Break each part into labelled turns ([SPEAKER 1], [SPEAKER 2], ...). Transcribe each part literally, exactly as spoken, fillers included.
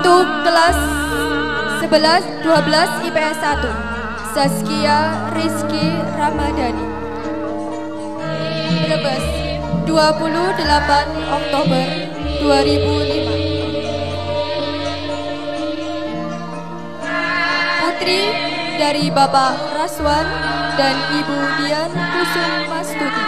[SPEAKER 1] Untuk kelas sebelas dua belas I P S satu, Saskia Rizky Ramadhani. Brebes, dua puluh delapan Oktober dua ribu lima. Putri dari Bapak Raswan dan Ibu Dian Kusumastuti.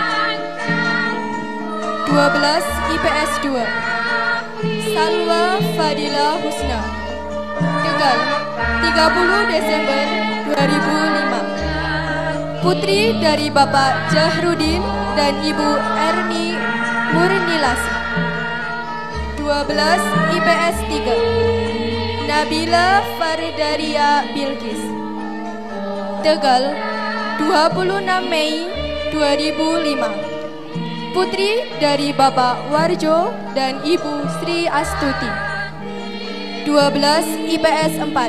[SPEAKER 1] dua belas I P S dua, Salwa Fadila Husna. Tegal, tiga puluh Desember dua ribu lima. Putri dari Bapak Jahrudin dan Ibu Erni Murnilasi. dua belas I P S tiga, Nabila Fardaria Bilkis. Tegal, dua puluh enam Mei dua ribu lima. Putri dari Bapak Warjo dan Ibu Sri Astuti. dua belas I P S empat,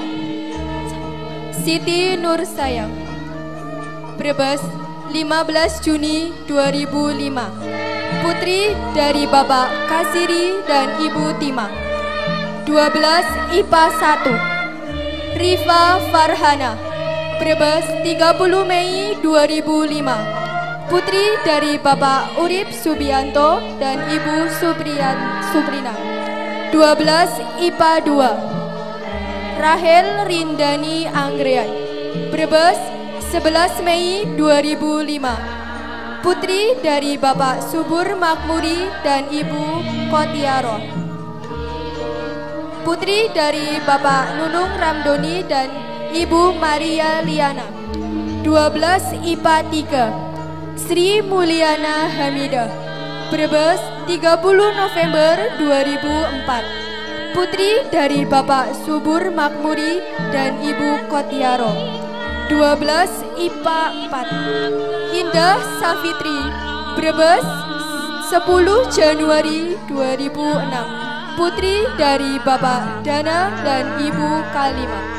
[SPEAKER 1] Siti Nur Sayang. Brebes, lima belas Juni dua ribu lima. Putri dari Bapak Kasiri dan Ibu Timah. dua belas I P A satu, Rifa Farhana. Brebes, tiga puluh Mei dua ribu lima. Putri dari Bapak Urip Subianto dan Ibu Supriyan Suprina. dua belas I P A dua, Rahel Rindani Anggrean. Brebes, sebelas Mei dua ribu lima. Putri dari Bapak Subur Makmuri dan Ibu Kotiaro. Putri dari Bapak Nunung Ramdoni dan Ibu Maria Liana. dua belas I P A tiga, Sri Mulyana Hamidah. Brebes, tiga puluh November dua ribu empat. Putri dari Bapak Subur Makmuri dan Ibu Kotiaro. dua belas I P A empat, Indah Safitri. Brebes, sepuluh Januari dua ribu enam. Putri dari Bapak Dana dan Ibu Kalimah.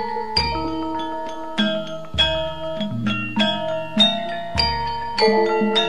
[SPEAKER 2] Thank you.